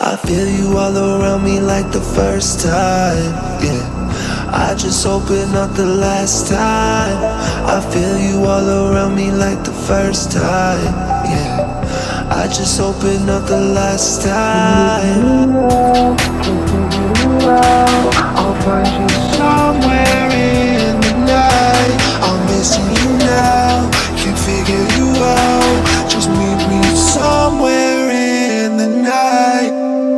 I feel you all around me like the first time, yeah. I just hope it's not the last time. I feel you all around me like the first time, yeah. I just hope it's not the last time. I'll find you somewhere in the night. I'm missing you now, can't figure you out. Just meet me somewhere in the night.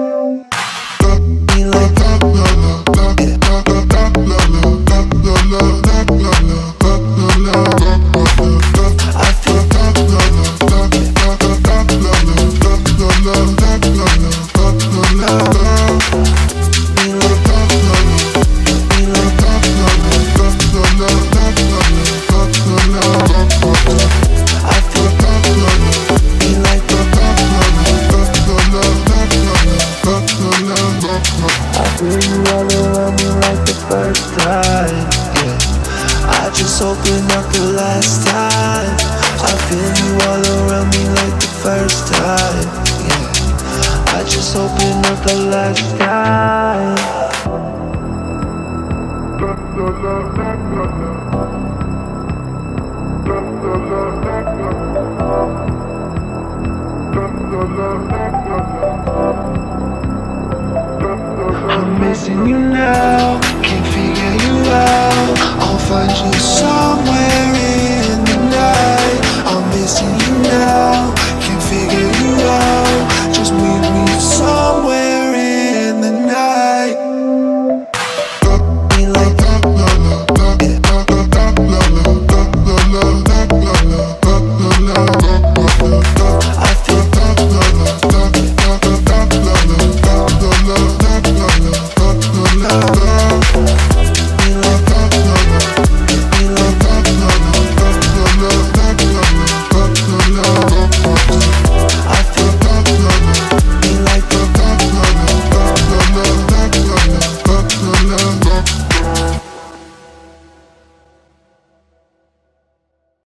Hoping not the last time. I feel you all around me like the first time, yeah. I just hope it's not the last time. I'm missing you now, can't figure you out. I'll find you somewhere